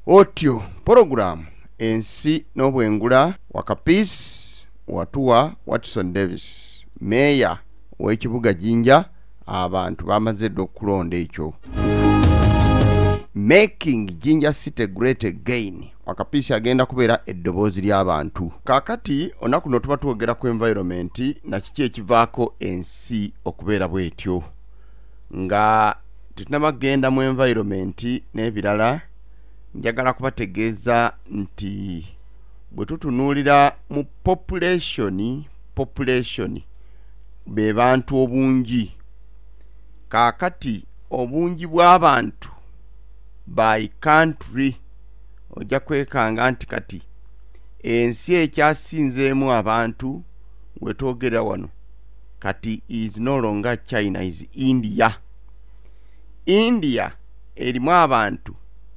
Otyo program ensi n'obwengula wakapisi watuwa Watson Davis meya w'ekibuga Jinja abantu bamaze okulonda ekyo making Jinja City great again wakapisi agenda kubeera eddoboozi ly'abantu kakati onaku no tuba twogera ku environment na kiki ekivaako ensi okubeera bwetyo nga tutinabagenda mu environment n'ebirala njagala kubategeeza nti bwe tutunuulira mu population be bantu obungi kakati obungi bw'abantu by country ojja kwekanga nti kati ensi ekyasinzeemu abantu wetwogera wano kati is no longer China, is India erimu abantu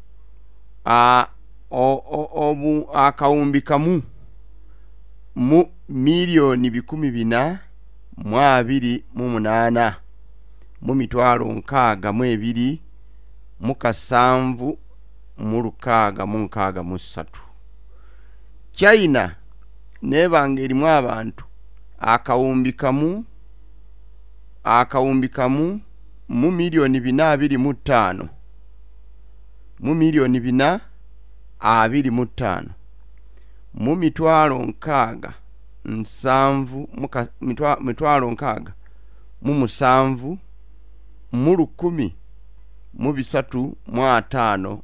akawumbi kamu mu miliyoni 428 mu mitwalo 62 mu kasanvu mu 663. China nebanga erimu abantu akawumbi kamu mu miliyoni 425 mu miliyoni 425 mu mitwalo 67 mitwalo 6 mu 7 mu 10 mu 352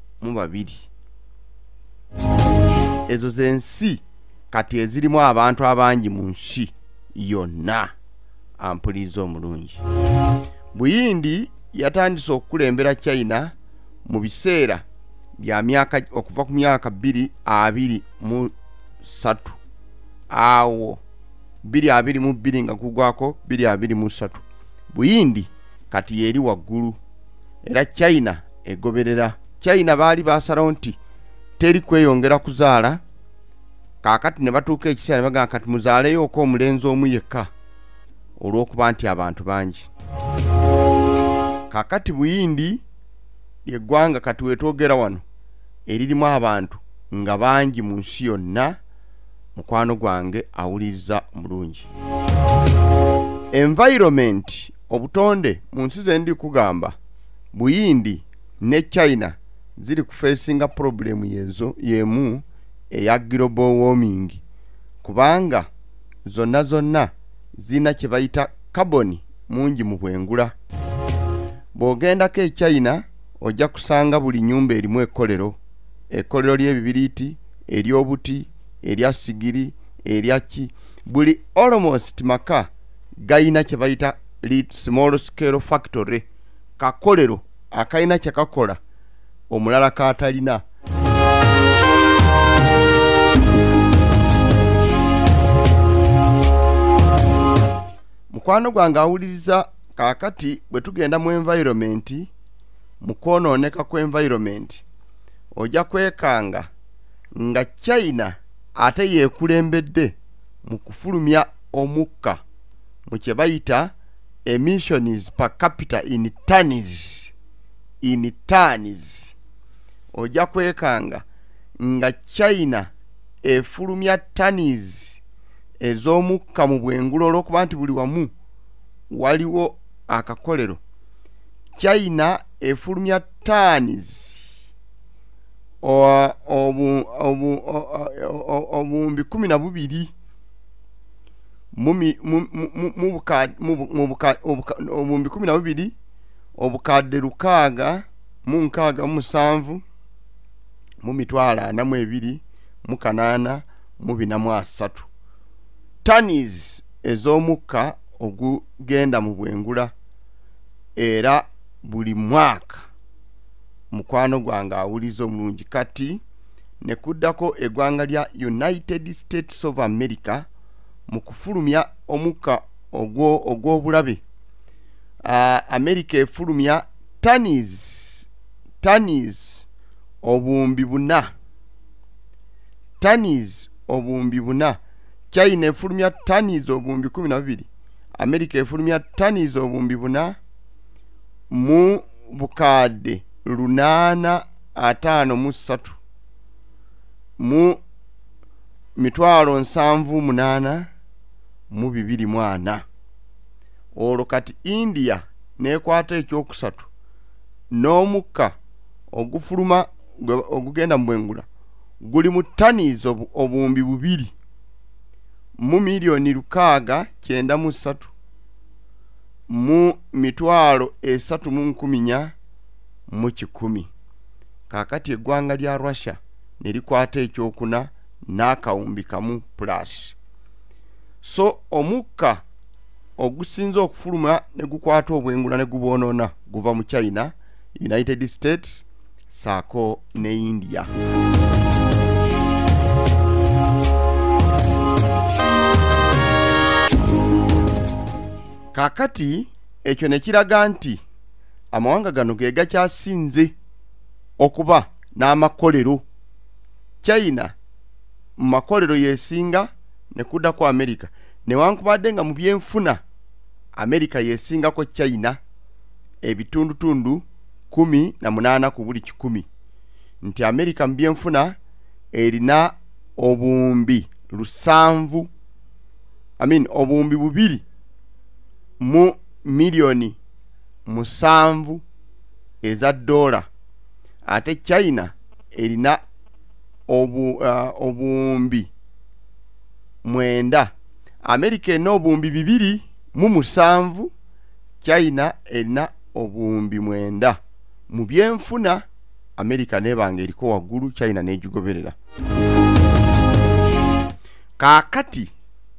ezo zensi kati ezirimu abantu abangi mu nsi yonna ampulizo omulungi Buyindi yatandise okukulembera China mu biseera bya myaka okuva ku myaka 223 awo 222 nga kugwako 223 Buyindi kati yeri waggulu era China egoberera China baali basalawo nti teri kweyongera kuzaala kakati ne batuuka ekiseera bagamba kati muzaaleyo ko omulenzi omu yekka olw'okuba nti abantu bangi kakati Buyindi yeggwanga kati wetwogera wano eririmu abantu nga bangi mu nsi yonna mukwano gwange awuliriza mulungi environment obutonde mu nsi zendi kugamba Buyindi ne China ziri kufacinga problem yezo yemu eya global warming kubanga zonna zina kye bayita carbon mungi mu bwengula bwogenda ke China ojja kusanga buli nyumba erimu ekkolero ly'ebibiriti eryobuti erya sigiri eryaki buli almost maka gayina kye bayita small scale factory kakolero akayina kye kakola omulala katalina mukwano gwange awuliriza kakati bwe tugenda mu environment mu kwonooneka ku environment ojja kwekanga nga China ate yeekulembedde mu kufulumya omukka mu kye bayita emissions per capita in tons ojja kwekanga nga China efulumya tons ez'omukka mu bwengula olw'okuba nti buli wamu waliwo akakolero China efulumya tons obumbi 12 obumbi 12 obukadde 667 mu mitwalo 42 mu 8 mu 43 tons ez'omukka ogugenda mu bwengula era buli mwaka mukwano gwange awuliza omulungi kati ne kuddako eggwanga lya United States of America mu kufulumya omukka ogw'obulabe America efulumya tons obumbi 4 tons obumbi 4 China efulumya tons obumbi 12 America efulumya tons obumbi 4 mu bukadde 853 mu 7,824 olwo kati India nekwata ekyokusatu n'omukka ogufuluma ogugenda mu bwengula guli mu tons obuwumbi 2 mu milioni 693 mu 3,410 mu 1,000. Kakati eggwanga lya Russia nerikwata ekyokuna n'akawumbi kamu plus. So omukka ogusinza okufuluma ne gukwata obwengula ne guboonona guva mu China, United States saako ne India. Kakati ekyo ne kiraga nti amawanga gano ge gakyasinze okuba n'amakolero. China mu makolero yesinga ne kudda ku America, newankubadde nga mu byenfuna America yesingako China ebitundutundu 18 ku buli 100. Nti America mu byenfuna erina obuwumbi 7 obuwumbi 2 mu milioni 7 eza dola, ate China erina obuwumbi 9. America erina obuwumbi 2.7, China erina obuwumbi 9. Mu byenfuna America nebanga eriko waggulu, China nejugoberera. Kakati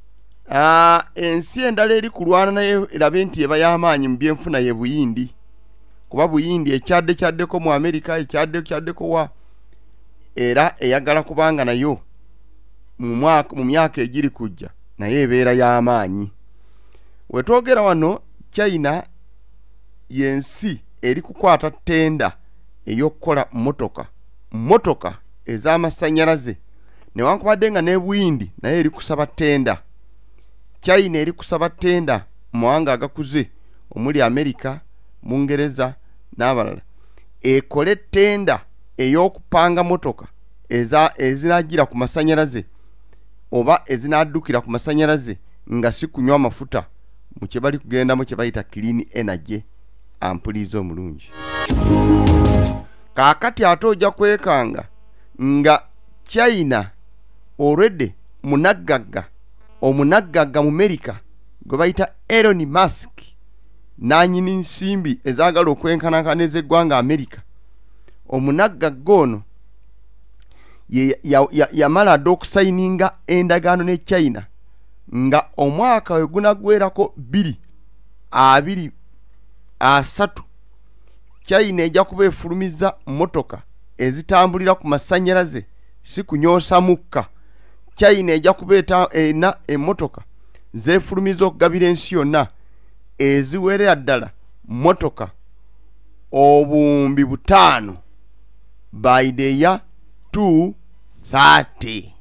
ensi endala eri kulwana naye erabe nti eba y'amaanyi mu byenfuna ye Buyindi, kuba Buyindi ekyaddeko mu America, ekyaddeko wa era eyagala kubanga nayo mu myaka egiri kujja naye ebeera y'amaanyi. Wetwogera wano China yensi eri kukwata tenda ey'okukola motoka ez'amasanyalaze, newankubadde nga ne Buyindi naye eri kusaba tenda. China eri kusaba tenda mu mawanga agakuze omuli America, Bungereza n'abalala, ekole tenda ey'okupanga motoka ezinagira ku masanyalaze oba ezinaddukira ku masanyalaze nga si kunywa mafuta, mu kye bali kugendamu kye bayita clean energy, ampuliza omulungi. Kakati ate ojja kwekanga nga China already omunaggaga mu America gwe bayita Elon Musk, nanyini nsimbi ezagala okwenkanakana ez'eggwanga America. Omunaggaga ono yamala dda okusayininga endagaano ne China nga omwaka we gunagwerako 2023 China ejja kuba efulumiza motoka ezitambulira ku masanyalaze, si kunyoosa mukka. China ejja kubeeta ena emotoka zeefulumiza okugabira ensi yonna eziwerera ddala motoka obuwumbi 5 by the year 2030.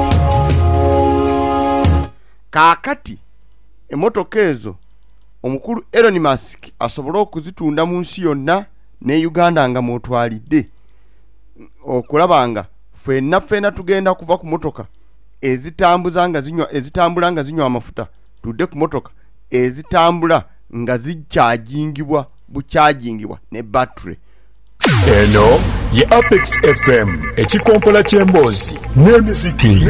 Kakati emotoka ezo omukulu Elon Musk asobola okuzitunda mu nsi yonna ne Uganda nga mwotwalidde, okulabanga ffenna tugenda kuva ku motoka ezitambula nga zinywa amafuta tudde ku motoka ezitambula nga zikyajingibwa bukyajingibwa ne battery. Eno ye Apex FM, ekikompola ky'emboozi n'emiziki.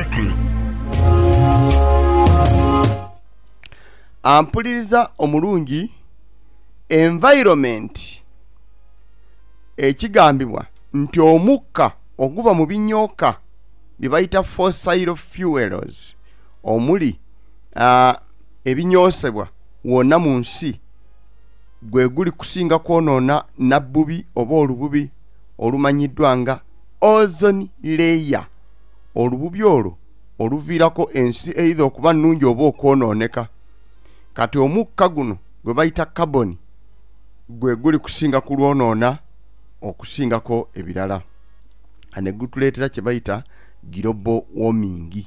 Ampuliriza omulungi, environment ekigambibwa nti omukka oguva mu binyooka bye bayita fossil fuels omuli ebinyoosebwa wonna mu nsi gwe guli kusinga kwonoona nabbubi oba olububi olumanyiddwa nga ozone layer. Olububi olwo oluviirako ensi either okuba nnungi oba okwonooneka. Kati omukka guno gwe bayita carbon gwe guli kusinga kulwonoona okusingako ebirala, ane gutuleetera kye bayita global warming.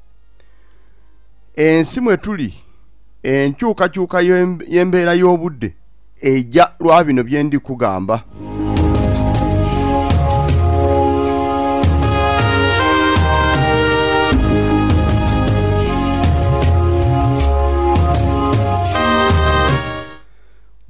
Ensi mwe tuli enkyukakyuka y'embeera y'obudde ejja lwa bino bye ndi kugamba.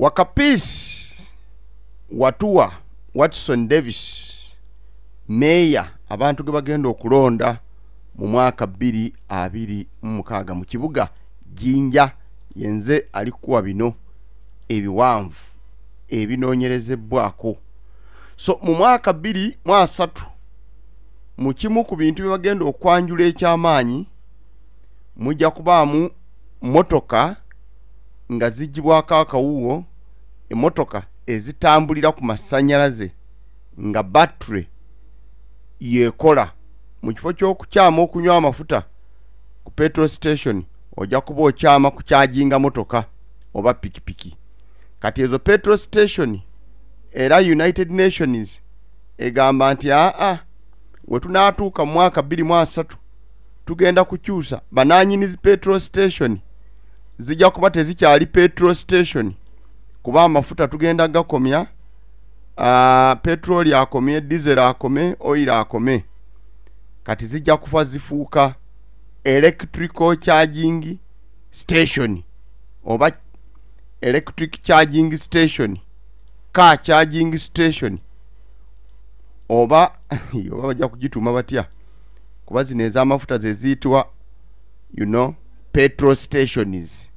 Wakapisi Watua Watson Davis Meya abantu ge bagenda okulonda mu mwaka 2026 mu kibuga Jinja yenze alikuwa bino ebiwanvu ebinoonyerezebwako. So mu mwaka 2023 mu kimu ku bintu bye bagenda okwanjula ekyamaanyi mujja kubaamu motoka nga zijibwako akawuwo, emotoka ezitambulira ku masanyalaze nga battery yekola mu kifo ky'okukyama okunywa amafuta ku petrol station ojja kuba okyama ku charginga motoka oba pikipiki. Kati ezo petrol station era United Nations egamba nti we tunaatuuka mu mwaka 2023 tugenda kukyusa bananyinizi petrol station zijja kuba tezikyali petrol station kuba amafuta tugenda gakomya, petrol akomye, diesel akome, oil akome. Kati zijja kufa zifuuka electrical charging station oba electric charging station, car charging station oba bajja kugituma batya kuba zino ez'amafuta ze ziyitibwa petrol stations.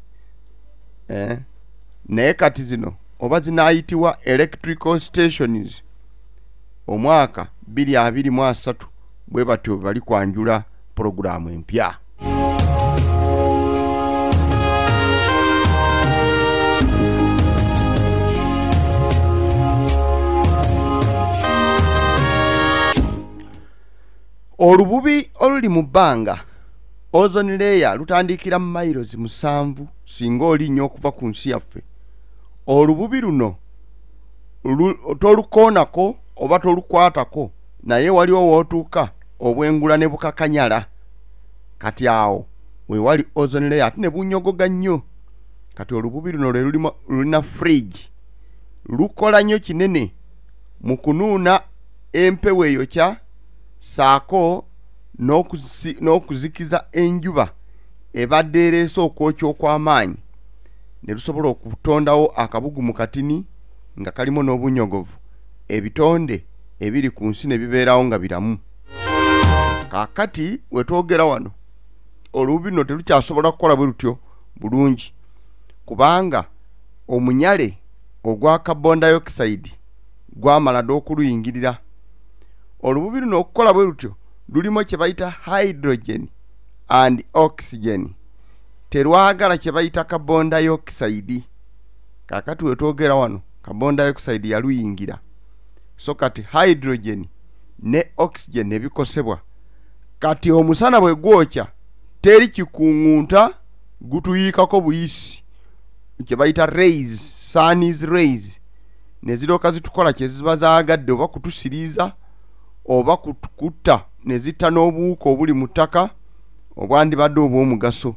Naye kati zino oba zinaayitibwa electrical stations. Omwaka 2023 bwe batyo bali kwanjula programu empya. Olububi oluli mu bbanga ozone layer lutandikira mu miles 7 singa olinnyo okuva ku nsi yaffe. Olububi luno tolukoonako oba tolukwatako naye waliwo wootuuka obwengula ne bukakanyala. Kati awo we wali ozone layer ate ne bunyogoga nnyo. Kati olububi luno lulina fridge lukola nnyo kinene mu kunuuna empewo eyokya saako n'okuzikiza enjuba ebadde ereese okwokya okw'amaanyi ne lusobola okutondawo akabugu mu katini nga kalimu n'obunyogovu ebitonde ebiri ku nsi ne bibeerawo nga biramu. Kaakati wetwogera wano olububi luno terukyasobola kukola bwe lutyo bulungi kubanga omunyale ogwa carbon dioxide gwamala dda okuluyingirira. Olububi luno okukola bwe lutyo lulimu kye bayita hydrogen and oxygen, terwagala kye bayita carbon dioxide. Kaakati wetwogera wano carbon dioxide yaluyingira, so kati hydrogen ne oxygen ne bikosebwa. Kati omusana bwe gwokya teri kikuŋŋunta gutuyiikako buyisi kye bayita rays, sun's rays ne ziroka zitukola kye ziba zaagadde oba kutusiriiza oba kutta ne zitta n'obuwuka obuli mu ttaka obwandibadde obw'omugaso.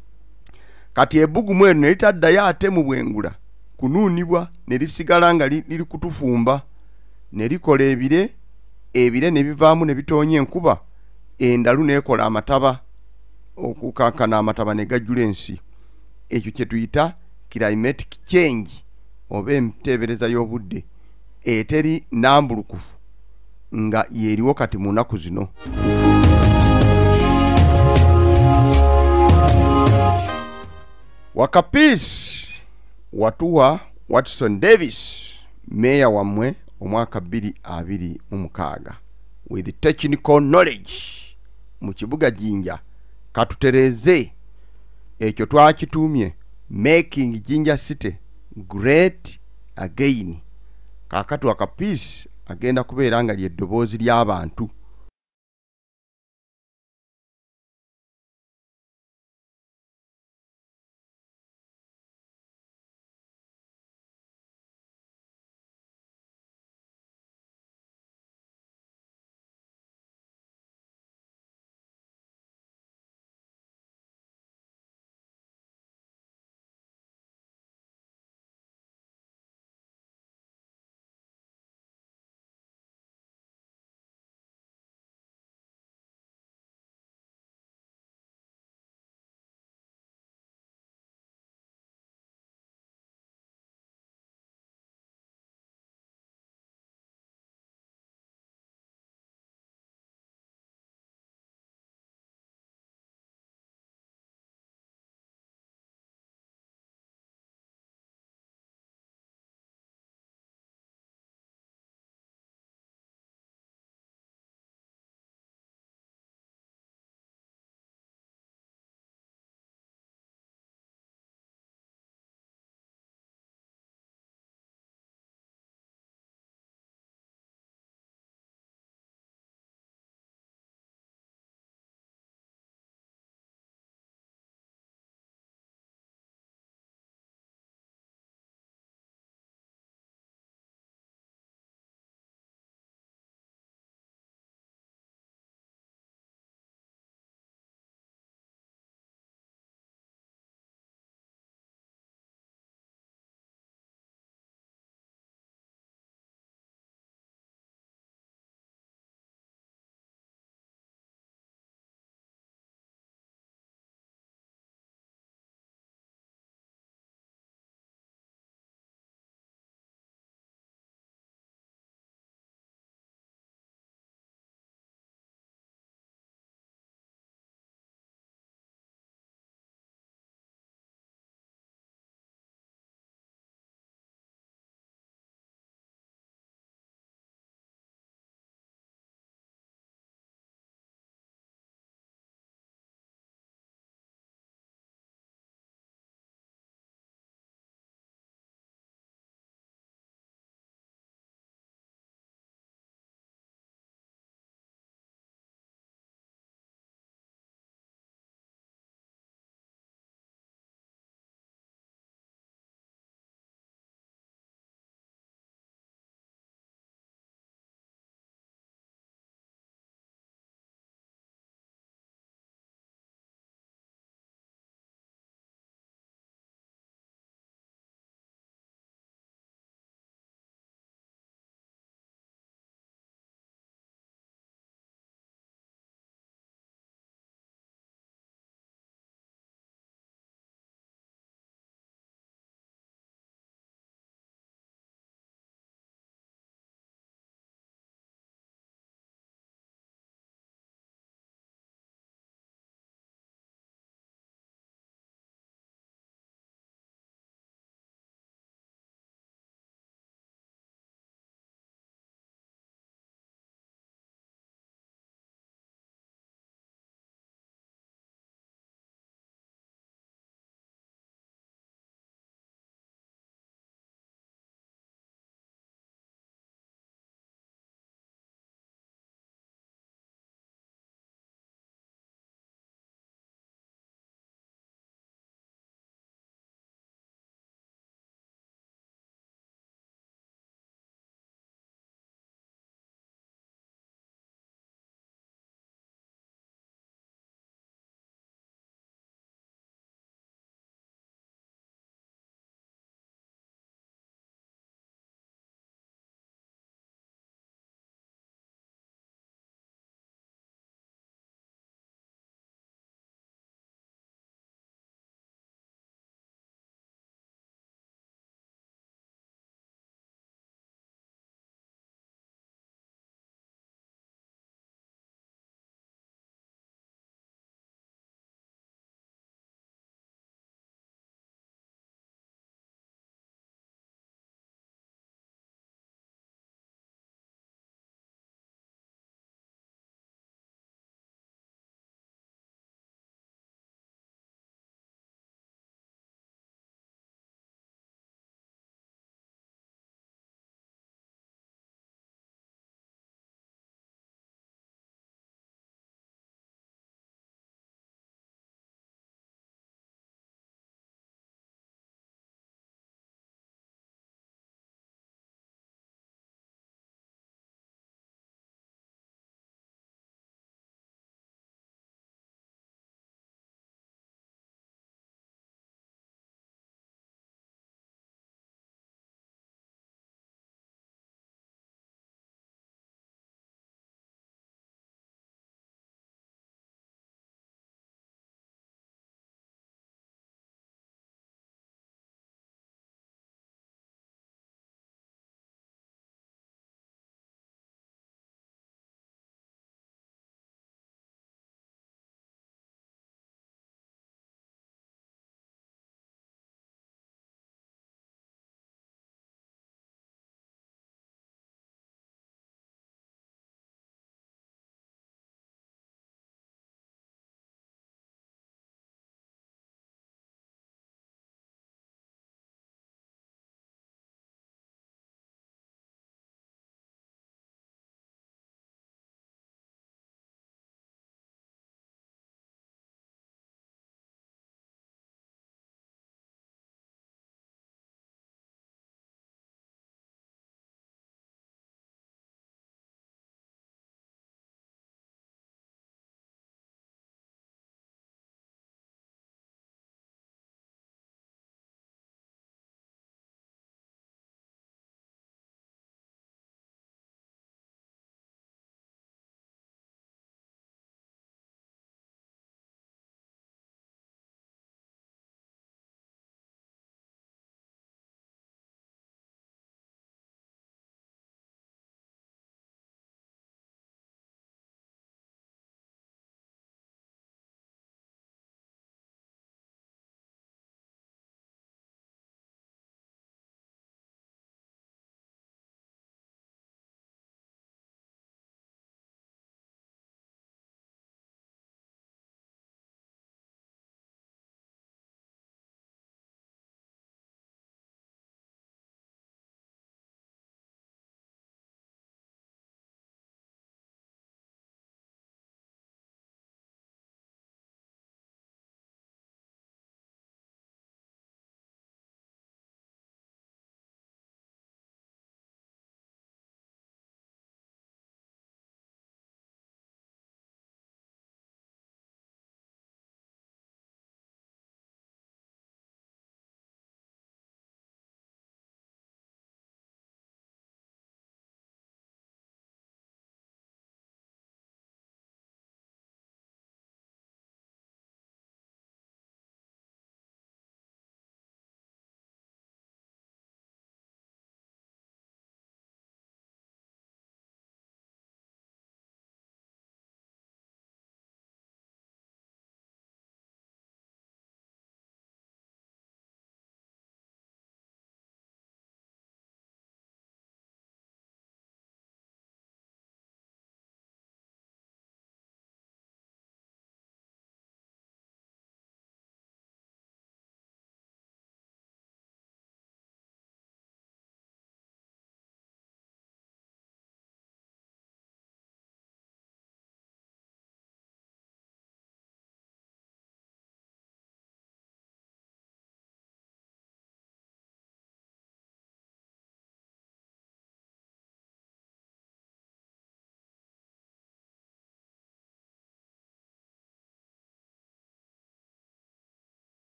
Kati ebbugumu eno ne litaddayo ate mu bwengula kunuunibwa ne lisigala nga liri kutufumba ne likola ebire ne bivaamu ne bitoonya enkuba, endalu neekola amataba okukankana amataba ne gajjula ensi. Ekyo kye tuyita climatic change oba enteebereza y'obudde eteri nnambulukufu nga yeriwo kati mu nnaku zino. Wakapisi Watua Watson Davis meya wamwe omwaka 2026 with technical knowledge mu kibuga Jinja katutereze ekyo twakituumye making Jinja City great again. Kaakati Wakapisi agenda kubeera nga ly'eddoboozi ly'abantu